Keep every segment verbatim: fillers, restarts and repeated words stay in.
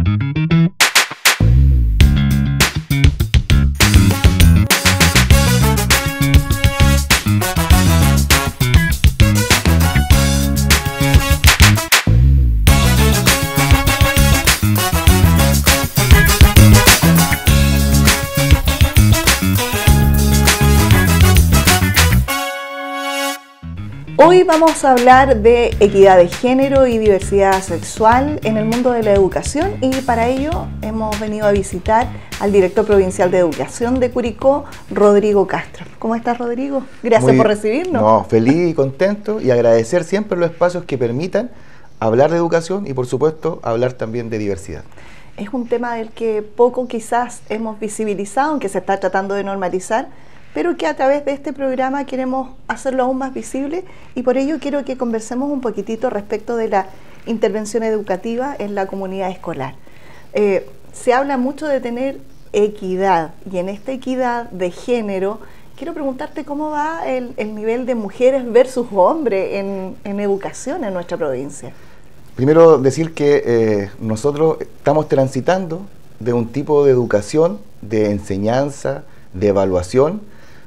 Hoy vamos a hablar de equidad de género y diversidad sexual en el mundo de la educación, y para ello hemos venido a visitar al director provincial de educación de Curicó, Rodrigo Castro. ¿Cómo estás, Rodrigo? Gracias Muy, por recibirnos. No, feliz y contento, y agradecer siempre los espacios que permitan hablar de educación y, por supuesto, hablar también de diversidad. Es un tema del que poco quizás hemos visibilizado, aunque se está tratando de normalizar, pero que a través de este programa queremos hacerlo aún más visible, y por ello quiero que conversemos un poquitito respecto de la intervención educativa en la comunidad escolar. Eh, se habla mucho de tener equidad, y en esta equidad de género quiero preguntarte cómo va el, el nivel de mujeres versus hombres en, en educación en nuestra provincia. Primero decir que eh, nosotros estamos transitando de un tipo de educación, de enseñanza, de evaluación,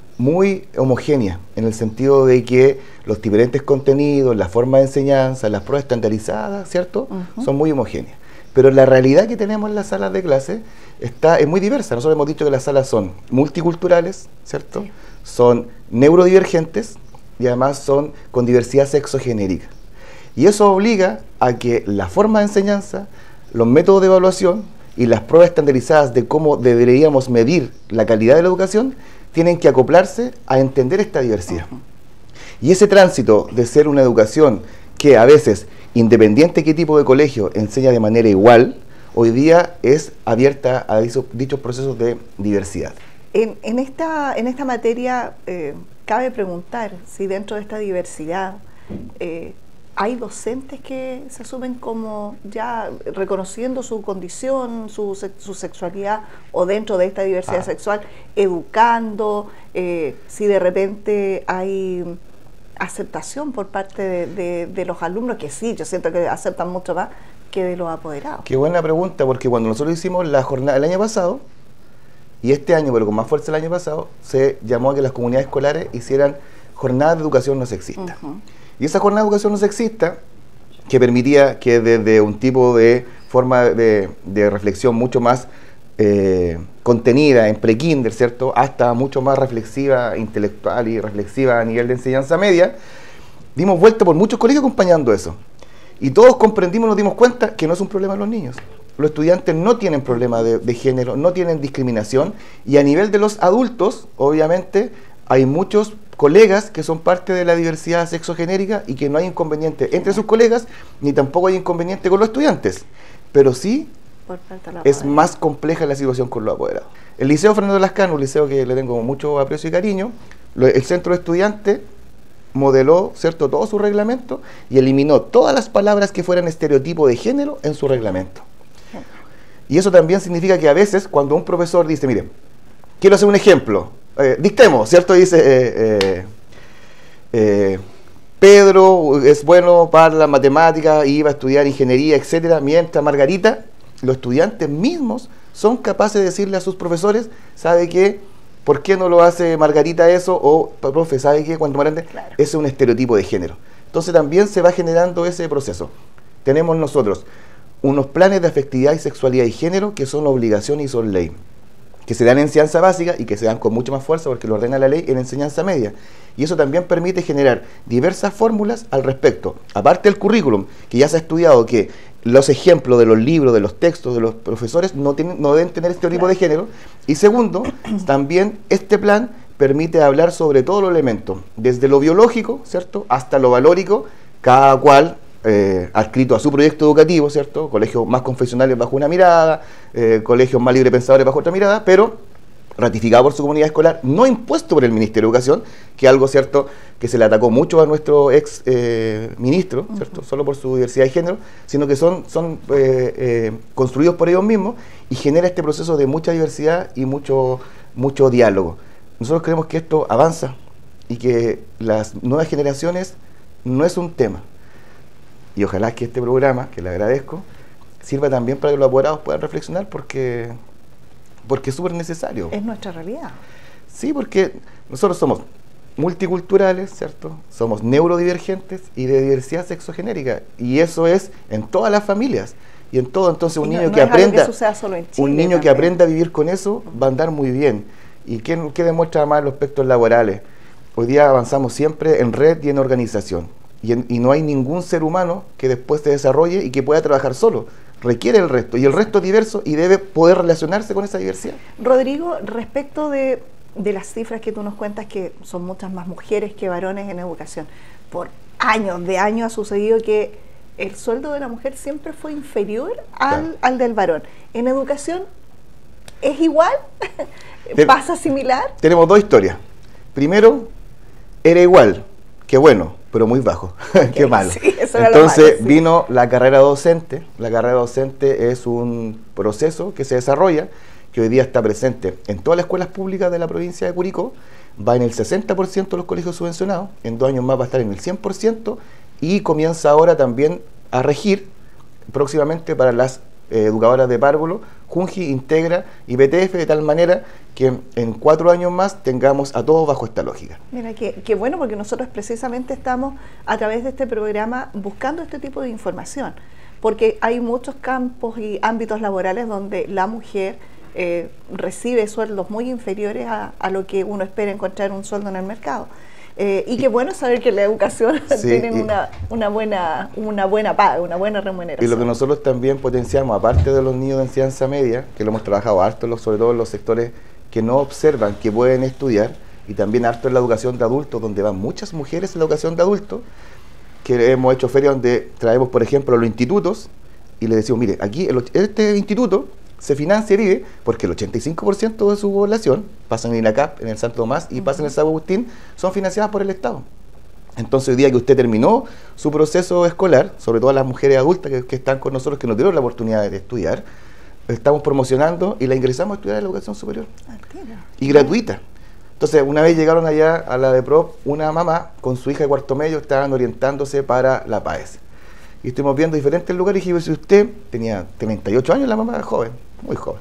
muy homogénea, en el sentido de que los diferentes contenidos, la forma de enseñanza, las pruebas estandarizadas, ¿cierto?, uh-huh. son muy homogéneas. Pero la realidad que tenemos en las salas de clase está, es muy diversa. Nosotros hemos dicho que las salas son multiculturales, ¿cierto?, sí. son neurodivergentes y además son con diversidad sexogenérica. Y eso obliga a que la forma de enseñanza, los métodos de evaluación y las pruebas estandarizadas de cómo deberíamos medir la calidad de la educación tienen que acoplarse a entender esta diversidad. Uh-huh. Y ese tránsito de ser una educación que a veces, independiente de qué tipo de colegio, enseña de manera igual, hoy día es abierta a dicho, dichos procesos de diversidad. En, en, esta, en esta materia, eh, cabe preguntar si dentro de esta diversidad eh, hay docentes que se asumen como ya reconociendo su condición, su, su sexualidad, o dentro de esta diversidad ah. sexual, educando, eh, si de repente hay aceptación por parte de, de, de los alumnos, que sí, yo siento que aceptan mucho más que de los apoderados. Qué buena pregunta, porque cuando nosotros hicimos la jornada el año pasado, y este año, pero con más fuerza el año pasado, se llamó a que las comunidades escolares hicieran jornadas de educación no sexista. Uh-huh. Y esa jornada de educación no sexista, que permitía que desde un tipo de forma de, de reflexión mucho más eh, contenida en pre-kinder, ¿cierto?, hasta mucho más reflexiva, intelectual y reflexiva a nivel de enseñanza media, dimos vuelta por muchos colegios acompañando eso. Y todos comprendimos, nos dimos cuenta que no es un problema de los niños. Los estudiantes no tienen problema de, de género, no tienen discriminación, y a nivel de los adultos, obviamente, hay muchos colegas que son parte de la diversidad sexogenérica y que no hay inconveniente entre sus colegas, ni tampoco hay inconveniente con los estudiantes, pero sí es más compleja la situación con los apoderados. El Liceo Fernando Lascano, un liceo que le tengo mucho aprecio y cariño, lo, el centro de estudiantes modeló, ¿cierto?, todo su reglamento y eliminó todas las palabras que fueran estereotipo de género en su reglamento. Y eso también significa que a veces cuando un profesor dice, mire, quiero hacer un ejemplo, Eh, dictemos, ¿cierto? Dice, eh, eh, eh, Pedro es bueno para la matemática, iba a estudiar ingeniería, etcétera, mientras Margarita, los estudiantes mismos son capaces de decirle a sus profesores, ¿sabe qué? ¿Por qué no lo hace Margarita eso? O, profe, ¿sabe qué? Cuando grande, claro. Ese es un estereotipo de género. Entonces también se va generando ese proceso. Tenemos nosotros unos planes de afectividad y sexualidad y género que son obligación y son ley, que se dan en enseñanza básica y que se dan con mucha más fuerza porque lo ordena la ley en enseñanza media. Y eso también permite generar diversas fórmulas al respecto. Aparte del currículum, que ya se ha estudiado que los ejemplos de los libros, de los textos, de los profesores no, tienen, no deben tener este tipo de género. Y segundo, también este plan permite hablar sobre todos los elementos, desde lo biológico, ¿cierto?, hasta lo valórico, cada cual Eh, adscrito a su proyecto educativo, ¿cierto? Colegios más confesionales bajo una mirada, eh, colegios más librepensadores bajo otra mirada, pero ratificado por su comunidad escolar, no impuesto por el Ministerio de Educación, que es algo, ¿cierto?, que se le atacó mucho a nuestro ex eh, ministro, ¿cierto?, uh-huh. solo por su diversidad de género, sino que son, son eh, eh, construidos por ellos mismos y genera este proceso de mucha diversidad y mucho, mucho diálogo. Nosotros creemos que esto avanza y que las nuevas generaciones no es un tema. Y ojalá que este programa, que le agradezco, sirva también para que los apoderados puedan reflexionar porque, porque es súper necesario. Es nuestra realidad. Sí, porque nosotros somos multiculturales, ¿cierto? Somos neurodivergentes y de diversidad sexogenérica, y eso es en todas las familias y en todo. Entonces un no, niño no que es aprenda algo que suceda solo en Chile, un niño que también. aprenda a vivir con eso va a andar muy bien. ¿Y qué, qué demuestra más los aspectos laborales? Hoy día avanzamos siempre en red y en organización, y, en, y no hay ningún ser humano que después se desarrolle y que pueda trabajar solo. Requiere el resto, y el resto es diverso y debe poder relacionarse con esa diversidad. Rodrigo, respecto de de las cifras que tú nos cuentas, que son muchas más mujeres que varones en educación, por años, de años ha sucedido que el sueldo de la mujer siempre fue inferior al, claro. al del varón. ¿En educación es igual? ¿Pasa similar? Tenemos dos historias. Primero, era igual, qué bueno, pero muy bajo, okay, qué malo. Sí, eso era Entonces lo malo, sí. Vino la carrera docente. La carrera docente es un proceso que se desarrolla, que hoy día está presente en todas las escuelas públicas de la provincia de Curicó, va en el sesenta por ciento de los colegios subvencionados, en dos años más va a estar en el cien por ciento, y comienza ahora también a regir próximamente para las eh, educadoras de párvulo, Junji, Integra y B T F, de tal manera que en cuatro años más tengamos a todos bajo esta lógica. Mira, qué, qué bueno, porque nosotros precisamente estamos a través de este programa buscando este tipo de información, porque hay muchos campos y ámbitos laborales donde la mujer Eh, recibe sueldos muy inferiores a, a lo que uno espera encontrar un sueldo en el mercado. Eh, y qué bueno saber que la educación sí, tienen una, una, buena, una buena paga, una buena remuneración. Y lo que nosotros también potenciamos, aparte de los niños de enseñanza media, que lo hemos trabajado harto, sobre todo en los sectores que no observan, que pueden estudiar, y también harto en la educación de adultos, donde van muchas mujeres en la educación de adultos, que hemos hecho ferias donde traemos, por ejemplo, a los institutos, y les decimos, mire, aquí el, este instituto se financia el I B E porque el ochenta y cinco por ciento de su población pasa en el INACAP, en el Santo Tomás y uh-huh. pasa en el San Agustín, son financiadas por el Estado. Entonces, hoy día que usted terminó su proceso escolar, sobre todo las mujeres adultas que, que están con nosotros, que no tuvieron la oportunidad de estudiar, estamos promocionando y la ingresamos a estudiar en la educación superior. Artera. Y gratuita. Entonces, una vez llegaron allá a la de P R O P, una mamá con su hija de cuarto medio, estaban orientándose para la P A E S. Y estuvimos viendo diferentes lugares y dije, si usted tenía treinta y ocho años, la mamá joven, muy joven.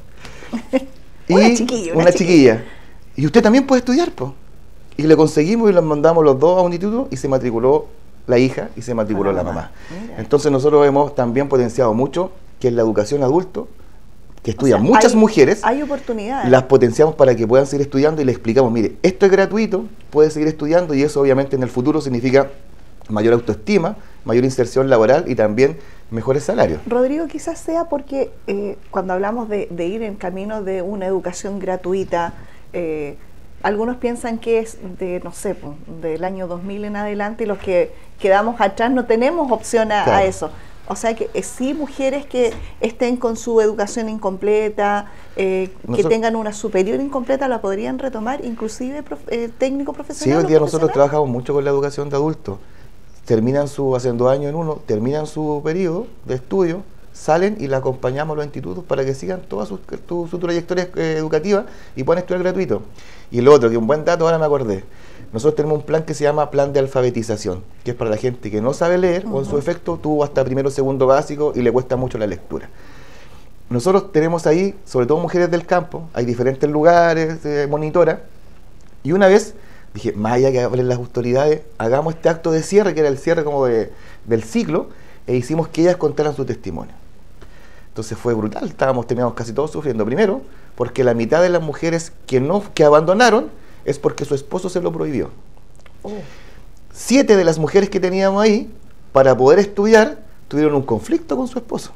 Y una chiquilla. Una, una chiquilla. chiquilla. Y usted también puede estudiar, pues. Y le conseguimos y los mandamos los dos a un instituto y se matriculó la hija y se matriculó la, la mamá. mamá. Entonces nosotros hemos también potenciado mucho que en la educación adulto, que estudian o sea, muchas hay, mujeres, hay oportunidades. Las potenciamos para que puedan seguir estudiando y les explicamos, mire, esto es gratuito, puede seguir estudiando y eso obviamente en el futuro significa mayor autoestima, mayor inserción laboral y también mejores salarios. Rodrigo, quizás sea porque eh, cuando hablamos de, de ir en camino de una educación gratuita, eh, algunos piensan que es de, no sé, del año dos mil en adelante y los que quedamos atrás no tenemos opción a, claro. a eso. O sea que eh, sí, mujeres que estén con su educación incompleta, eh, nosotros, que tengan una superior incompleta, la podrían retomar, inclusive prof, eh, técnico profesional. Sí, hoy día nosotros trabajamos mucho con la educación de adultos. Terminan su, hacen dos años en uno, terminan su periodo de estudio, salen y la acompañamos a los institutos para que sigan toda su, tu, su trayectoria eh, educativa y puedan estudiar gratuito. Y lo otro, que un buen dato, ahora me acordé, nosotros tenemos un plan que se llama plan de alfabetización, que es para la gente que no sabe leer uh-huh. o en su efecto tuvo hasta primero o segundo básico y le cuesta mucho la lectura. Nosotros tenemos ahí, sobre todo mujeres del campo, hay diferentes lugares, eh, monitora, y una vez dije, más allá que hablen las autoridades, hagamos este acto de cierre, que era el cierre como de, del ciclo, e hicimos que ellas contaran su testimonio. Entonces fue brutal, estábamos, terminamos casi todos sufriendo. Primero, porque la mitad de las mujeres que, no, que abandonaron es porque su esposo se lo prohibió. Oh. Siete de las mujeres que teníamos ahí, para poder estudiar, tuvieron un conflicto con su esposo.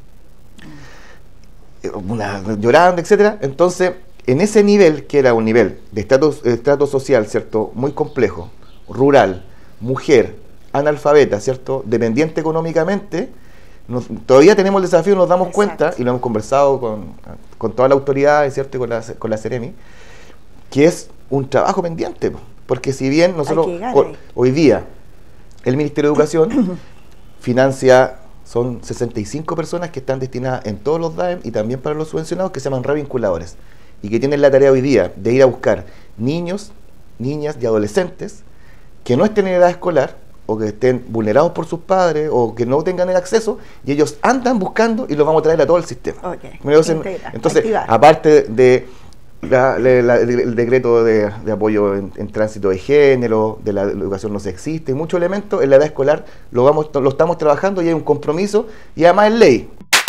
Una, llorando, etcétera. Entonces, en ese nivel, que era un nivel de estrato, estrato social, ¿cierto?, muy complejo, rural, mujer, analfabeta, ¿cierto?, dependiente económicamente, nos, todavía tenemos el desafío, nos damos Exacto. cuenta, y lo hemos conversado con, con toda la autoridad, ¿cierto?, y con la, con la Seremi, que es un trabajo pendiente, porque si bien nosotros, hoy, hoy día, el Ministerio de Educación financia, son sesenta y cinco personas que están destinadas en todos los D A E M y también para los subvencionados, que se llaman revinculadores, y que tienen la tarea hoy día de ir a buscar niños, niñas y adolescentes que no estén en edad escolar o que estén vulnerados por sus padres o que no tengan el acceso, y ellos andan buscando y los vamos a traer a todo el sistema. Okay. Entonces, entonces aparte de la, la, la, el decreto de, de apoyo en, en tránsito de género, de la, la educación no sexista, y muchos elementos en la edad escolar lo, vamos, lo estamos trabajando y hay un compromiso y además es ley.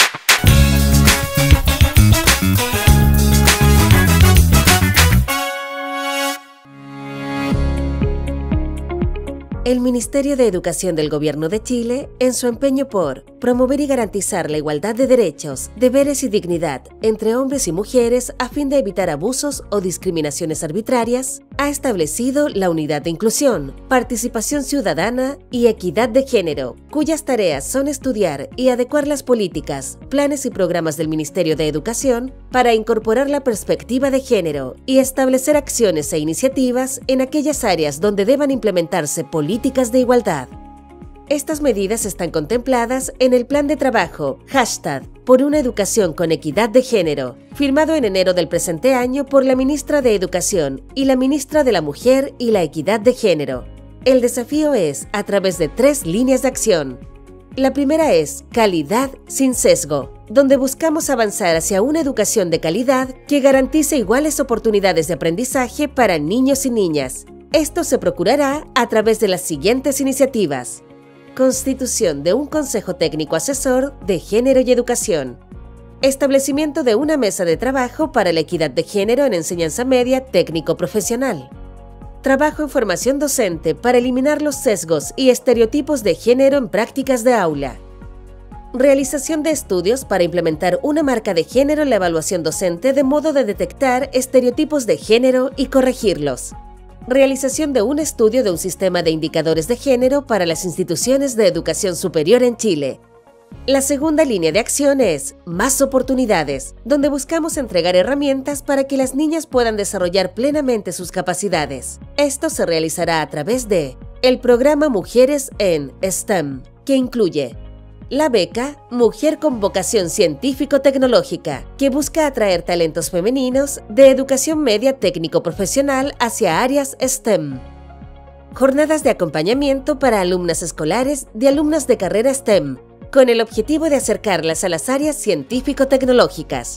El Ministerio de Educación del Gobierno de Chile, en su empeño por promover y garantizar la igualdad de derechos, deberes y dignidad entre hombres y mujeres a fin de evitar abusos o discriminaciones arbitrarias, ha establecido la Unidad de Inclusión, Participación Ciudadana y Equidad de Género, cuyas tareas son estudiar y adecuar las políticas, planes y programas del Ministerio de Educación para incorporar la perspectiva de género y establecer acciones e iniciativas en aquellas áreas donde deban implementarse políticas de igualdad. Estas medidas están contempladas en el Plan de Trabajo, hashtag, por una educación con equidad de género, firmado en enero del presente año por la Ministra de Educación y la Ministra de la Mujer y la Equidad de Género. El desafío es a través de tres líneas de acción. La primera es calidad sin sesgo, donde buscamos avanzar hacia una educación de calidad que garantice iguales oportunidades de aprendizaje para niños y niñas. Esto se procurará a través de las siguientes iniciativas. Constitución de un Consejo Técnico Asesor de Género y Educación. Establecimiento de una mesa de trabajo para la equidad de género en enseñanza media técnico-profesional. Trabajo en formación docente para eliminar los sesgos y estereotipos de género en prácticas de aula. Realización de estudios para implementar una marca de género en la evaluación docente de modo de detectar estereotipos de género y corregirlos. Realización de un estudio de un sistema de indicadores de género para las instituciones de educación superior en Chile. La segunda línea de acción es Más Oportunidades, donde buscamos entregar herramientas para que las niñas puedan desarrollar plenamente sus capacidades. Esto se realizará a través de el programa Mujeres en STEM, que incluye la beca Mujer con Vocación Científico-Tecnológica, que busca atraer talentos femeninos de educación media técnico-profesional hacia áreas STEM. Jornadas de acompañamiento para alumnas escolares de alumnas de carrera STEM, con el objetivo de acercarlas a las áreas científico-tecnológicas.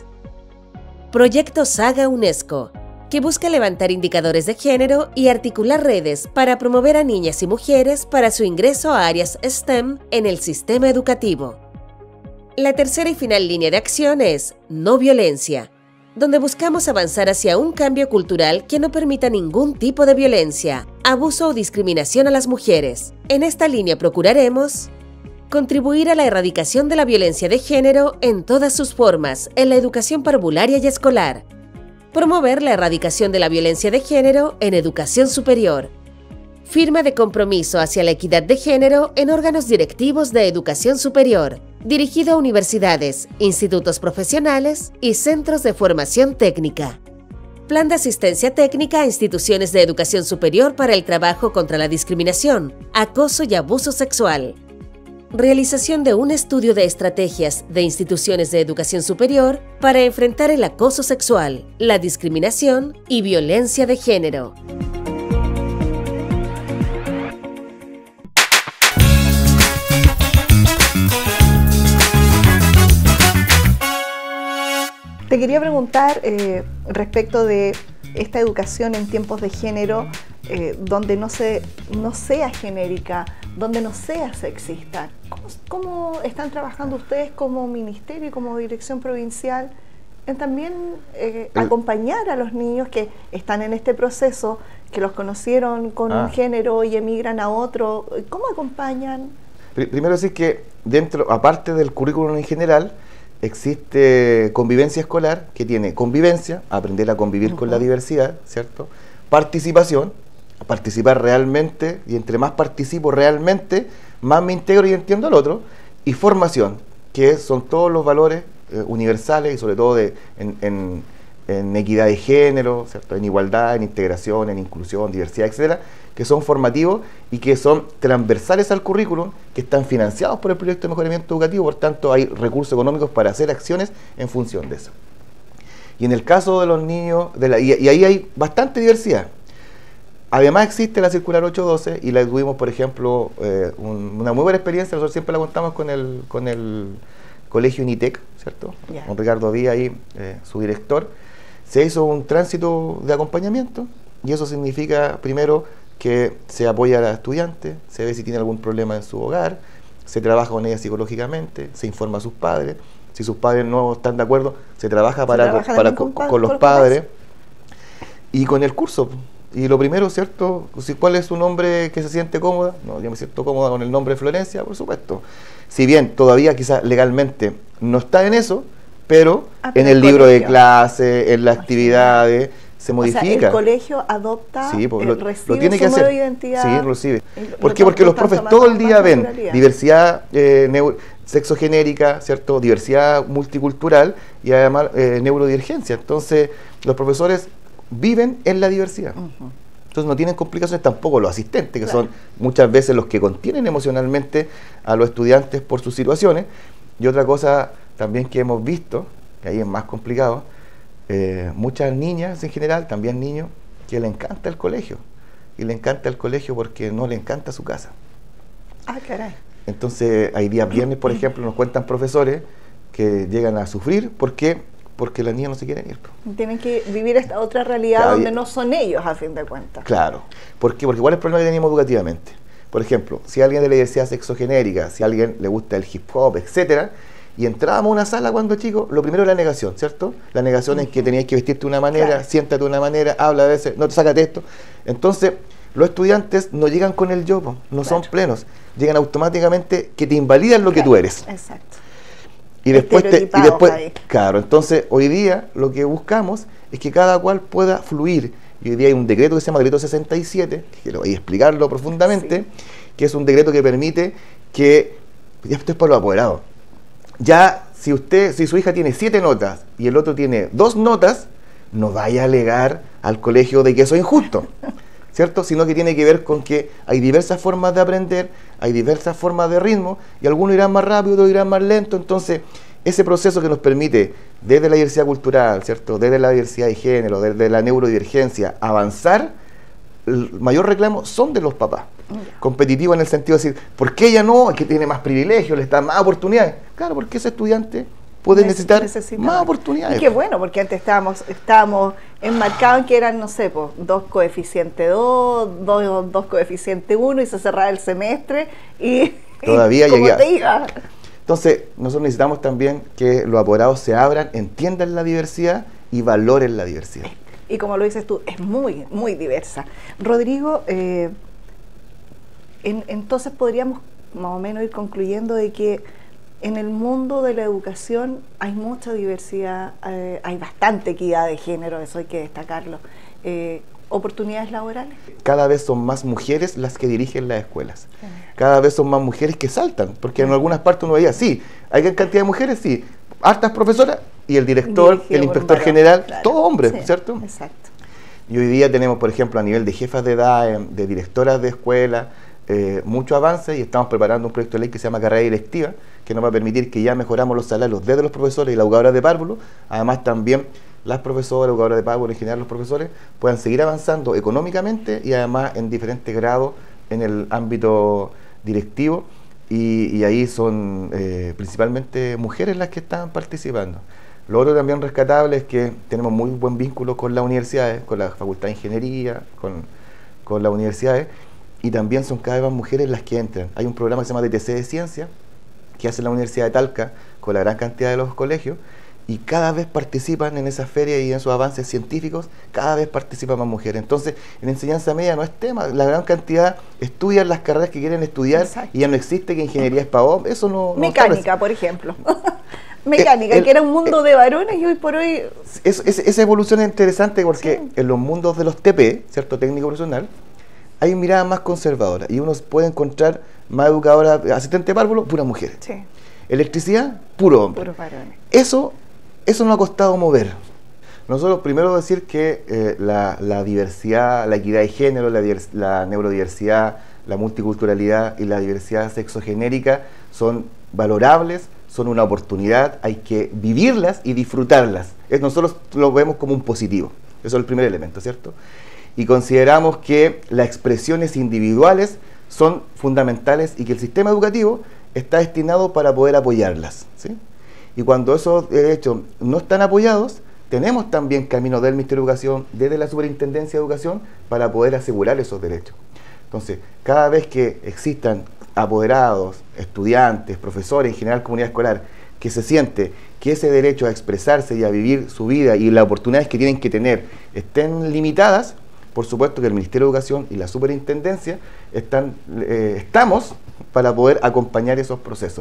Proyecto Saga UNESCO, que busca levantar indicadores de género y articular redes para promover a niñas y mujeres para su ingreso a áreas STEM en el sistema educativo. La tercera y final línea de acción es No Violencia, donde buscamos avanzar hacia un cambio cultural que no permita ningún tipo de violencia, abuso o discriminación a las mujeres. En esta línea procuraremos contribuir a la erradicación de la violencia de género en todas sus formas en la educación parvularia y escolar. Promover la erradicación de la violencia de género en educación superior. Firma de compromiso hacia la equidad de género en órganos directivos de educación superior, dirigido a universidades, institutos profesionales y centros de formación técnica. Plan de asistencia técnica a instituciones de educación superior para el trabajo contra la discriminación, acoso y abuso sexual. Realización de un estudio de estrategias de instituciones de educación superior para enfrentar el acoso sexual, la discriminación y violencia de género. Te quería preguntar eh, respecto de esta educación en tiempos de género, eh, donde no, se, no sea genérica, donde no sea sexista. ¿Cómo, ¿Cómo están trabajando ustedes como ministerio y como dirección provincial en también eh, acompañar a los niños que están en este proceso, que los conocieron con ah. un género y emigran a otro? ¿Cómo acompañan? Primero decir que dentro, aparte del currículum en general, existe convivencia escolar, que tiene convivencia, aprender a convivir uh-huh. con la diversidad, ¿cierto? Participación, participar realmente, y entre más participo realmente, más me integro y entiendo al otro. Y formación, que son todos los valores eh, universales y sobre todo de, en, en, en equidad de género, ¿cierto? En igualdad, en integración, en inclusión, diversidad, etcétera, que son formativos y que son transversales al currículum, que están financiados por el proyecto de mejoramiento educativo, por tanto hay recursos económicos para hacer acciones en función de eso. Y en el caso de los niños, de la, y, y ahí hay bastante diversidad. además existe la circular ocho doce y la tuvimos, por ejemplo, eh, un, una muy buena experiencia, nosotros siempre la contamos con el, con el colegio Unitec, ¿cierto? Yeah. Con Ricardo Díaz ahí, eh, su director. Se hizo un tránsito de acompañamiento y eso significa, primero, que se apoya a la estudiante, se ve si tiene algún problema en su hogar, se trabaja con ella psicológicamente, se informa a sus padres, si sus padres no están de acuerdo, se trabaja, se para, trabaja para, con, con, con los con padres y con el curso. Y lo primero, ¿cierto? ¿Cuál es un nombre que se siente cómoda? No, yo me siento cómoda con el nombre de Florencia, por supuesto. Si bien todavía quizás legalmente no está en eso, pero ah, pero en el, el libro colegio. de clase, en las actividades, se modifica. O sea, el colegio adopta, sí, pues, lo, recibe lo tiene su que hacer. Identidad. Sí, lo recibe. ¿Por qué? Porque los profes todo el día ven diversidad eh, sexogenérica, ¿cierto? Diversidad multicultural y además eh, neurodivergencia. Entonces, los profesores viven en la diversidad. Uh-huh. Entonces no tienen complicaciones tampoco los asistentes, que claro. son muchas veces los que contienen emocionalmente a los estudiantes por sus situaciones. Y otra cosa también que hemos visto, que ahí es más complicado, eh, muchas niñas en general, también niños, que le encanta el colegio. Y le encanta el colegio porque no le encanta su casa. Ah, caray. Entonces hay días viernes, por ejemplo, nos cuentan profesores que llegan a sufrir porque porque las niñas no se quieren ir. Tienen que vivir esta otra realidad claro, donde no son ellos, a fin de cuentas. Claro. ¿Por qué? Porque ¿cuál es el problema que tenemos educativamente? Por ejemplo, si a alguien de la diversidad sexogenérica, si a alguien le gusta el hip hop, etcétera, y entrábamos a una sala cuando chico, lo primero es la negación, ¿cierto? La negación uh-huh. es que tenías que vestirte de una manera, claro. siéntate de una manera, habla a veces, no te sácate esto. Entonces, los estudiantes no llegan con el yo, no claro. son plenos, llegan automáticamente que te invalidan lo claro. que tú eres. Exacto. Y después, te, y después claro, entonces hoy día lo que buscamos es que cada cual pueda fluir. Y hoy día hay un decreto que se llama Decreto sesenta y siete, que lo voy a explicarlo profundamente, sí. que es un decreto que permite que, ya esto es para los apoderados, ya si usted, si su hija tiene siete notas y el otro tiene dos notas, no vaya a alegar al colegio de que eso es injusto, ¿cierto? Sino que tiene que ver con que hay diversas formas de aprender, hay diversas formas de ritmo, y algunos irán más rápido, otros irán más lento. Entonces, ese proceso que nos permite, desde la diversidad cultural, ¿cierto? Desde la diversidad de género, desde la neurodivergencia, avanzar, el mayor reclamo son de los papás. Yeah. Competitivo en el sentido de decir, ¿por qué ella no? Es que tiene más privilegios, le está más oportunidades. Claro, porque ese estudiante puede necesitar Necesita. más oportunidades. Y qué bueno, porque antes estábamos, estábamos enmarcados en que eran, no sé, pues, dos coeficiente dos, dos, dos coeficiente uno, y se cerraba el semestre y todavía y como llegué. te iba. Entonces, nosotros necesitamos también que los apoderados se abran, entiendan la diversidad y valoren la diversidad. Y como lo dices tú, es muy, muy diversa. Rodrigo, eh, en, entonces podríamos más o menos ir concluyendo de que en el mundo de la educación hay mucha diversidad, eh, hay bastante equidad de género, eso hay que destacarlo. Eh, ¿Oportunidades laborales? Cada vez son más mujeres las que dirigen las escuelas. Cada vez son más mujeres que saltan, porque en algunas partes uno veía, sí, hay cantidad de mujeres, sí, hartas profesoras, y el director, Dirigido el inspector general, claro. todo hombre, sí, ¿cierto? Exacto. Y hoy día tenemos, por ejemplo, a nivel de jefas de edad, de directoras de escuela, eh, mucho avance, y estamos preparando un proyecto de ley que se llama Carrera Directiva, que nos va a permitir que ya mejoramos los salarios desde los profesores y las educadoras de párvulo. Además también las profesoras, educadoras de párvulo, en general los profesores, puedan seguir avanzando económicamente y además en diferentes grados en el ámbito directivo, y, y ahí son eh, principalmente mujeres las que están participando. Lo otro también rescatable es que tenemos muy buen vínculo con las universidades, con la Facultad de Ingeniería, con, con las universidades, y también son cada vez más mujeres las que entran. Hay un programa que se llama D T C de Ciencia, que hace la Universidad de Talca con la gran cantidad de los colegios, y cada vez participan en esas ferias y en sus avances científicos, cada vez participan más mujeres. Entonces, en enseñanza media no es tema, la gran cantidad estudian las carreras que quieren estudiar. Exacto. Y ya no existe que ingeniería es para hombres, eso no... Mecánica, no por ejemplo. Mecánica, el, el, que era un mundo el, de varones y hoy por hoy... Es, es, esa evolución es interesante porque sí. en los mundos de los T P, ¿cierto? Técnico profesional, hay miradas más conservadoras y uno puede encontrar más educadoras, asistente de párvulo, puras mujeres. Sí. Electricidad, puro hombre. Puros varones. Eso... Eso nos ha costado mover. Nosotros primero decir que eh, la, la diversidad, la equidad de género, la, la neurodiversidad, la multiculturalidad y la diversidad sexogenérica son valorables, son una oportunidad, hay que vivirlas y disfrutarlas. Es, nosotros lo vemos como un positivo. Eso es el primer elemento, ¿cierto? y consideramos que las expresiones individuales son fundamentales y que el sistema educativo está destinado para poder apoyarlas, ¿sí? Y cuando esos derechos no están apoyados, tenemos también caminos del Ministerio de Educación, desde la Superintendencia de Educación, para poder asegurar esos derechos. Entonces, cada vez que existan apoderados, estudiantes, profesores, en general comunidad escolar, que se siente que ese derecho a expresarse y a vivir su vida y las oportunidades que tienen que tener estén limitadas, por supuesto que el Ministerio de Educación y la Superintendencia están, eh, estamos para poder acompañar esos procesos.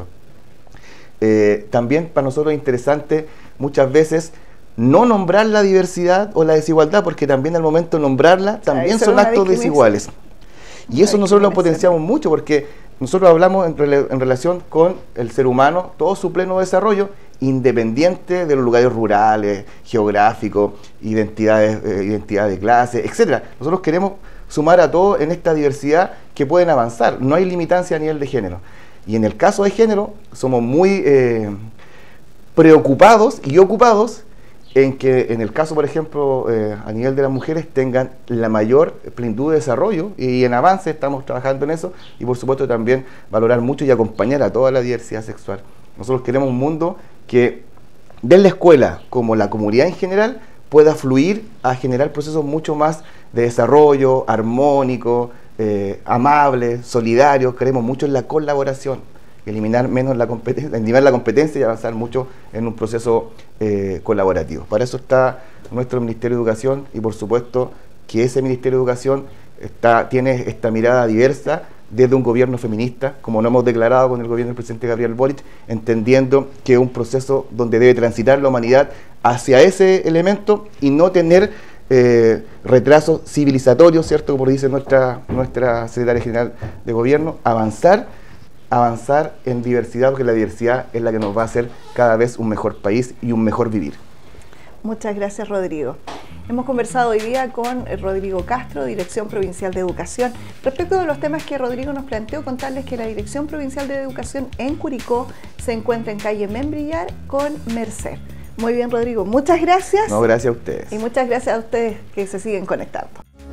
Eh, también para nosotros es interesante muchas veces no nombrar la diversidad o la desigualdad, porque también al momento de nombrarla también son actos desiguales. Y eso nosotros lo potenciamos mucho, porque nosotros hablamos en, rel en relación con el ser humano, todo su pleno desarrollo, independiente de los lugares rurales, geográficos, identidades, eh, identidad de clase, etcétera. Nosotros queremos sumar a todos en esta diversidad que pueden avanzar. No hay limitancia a nivel de género. Y en el caso de género, somos muy eh, preocupados y ocupados en que en el caso, por ejemplo, eh, a nivel de las mujeres tengan la mayor plenitud de desarrollo, y en avance estamos trabajando en eso, y por supuesto también valorar mucho y acompañar a toda la diversidad sexual. Nosotros queremos un mundo que desde la escuela como la comunidad en general pueda fluir a generar procesos mucho más de desarrollo, armónico, eh, amable, solidario. Creemos mucho en la colaboración, eliminar menos la competencia, eliminar la competencia y avanzar mucho en un proceso eh, colaborativo. Para eso está nuestro Ministerio de Educación, y por supuesto que ese Ministerio de Educación está, tiene esta mirada diversa desde un gobierno feminista, como lo hemos declarado con el gobierno del presidente Gabriel Boric, entendiendo que es un proceso donde debe transitar la humanidad hacia ese elemento y no tener eh, retrasos civilizatorios, ¿cierto? Como dice nuestra, nuestra secretaria general de gobierno, avanzar, avanzar en diversidad, porque la diversidad es la que nos va a hacer cada vez un mejor país y un mejor vivir. Muchas gracias, Rodrigo. Hemos conversado hoy día con Rodrigo Castro, Dirección Provincial de Educación. Respecto de los temas que Rodrigo nos planteó, contarles que la Dirección Provincial de Educación en Curicó se encuentra en calle Membrillar con Merced. Muy bien, Rodrigo, muchas gracias. No, gracias a ustedes. Y muchas gracias a ustedes que se siguen conectando.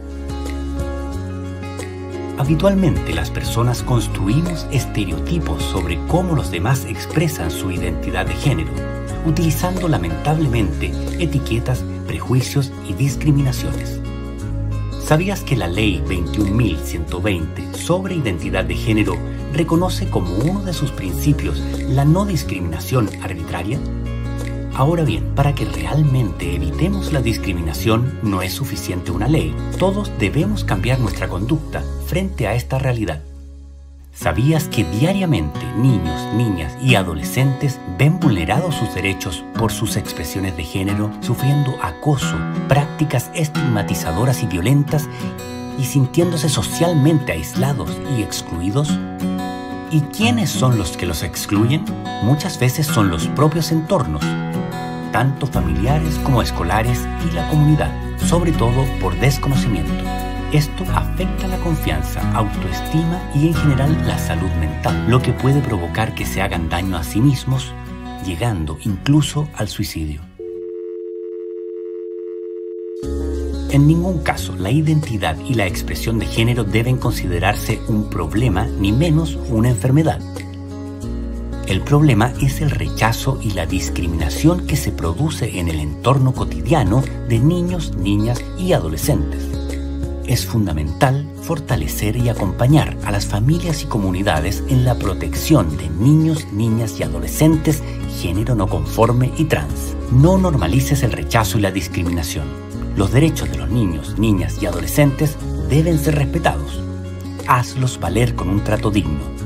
Habitualmente las personas construimos estereotipos sobre cómo los demás expresan su identidad de género, utilizando lamentablemente etiquetas, prejuicios y discriminaciones. ¿Sabías que la Ley veintiún mil ciento veinte sobre identidad de género reconoce como uno de sus principios la no discriminación arbitraria? Ahora bien, para que realmente evitemos la discriminación no es suficiente una ley. Todos debemos cambiar nuestra conducta frente a esta realidad. ¿Sabías que diariamente niños, niñas y adolescentes ven vulnerados sus derechos por sus expresiones de género, sufriendo acoso, prácticas estigmatizadoras y violentas y sintiéndose socialmente aislados y excluidos? ¿Y quiénes son los que los excluyen? Muchas veces son los propios entornos, tanto familiares como escolares y la comunidad, sobre todo por desconocimiento. Esto afecta la confianza, autoestima y en general la salud mental, lo que puede provocar que se hagan daño a sí mismos, llegando incluso al suicidio. En ningún caso, la identidad y la expresión de género deben considerarse un problema, ni menos una enfermedad. El problema es el rechazo y la discriminación que se produce en el entorno cotidiano de niños, niñas y adolescentes. Es fundamental fortalecer y acompañar a las familias y comunidades en la protección de niños, niñas y adolescentes género no conforme y trans. No normalices el rechazo y la discriminación. Los derechos de los niños, niñas y adolescentes deben ser respetados. Hazlos valer con un trato digno.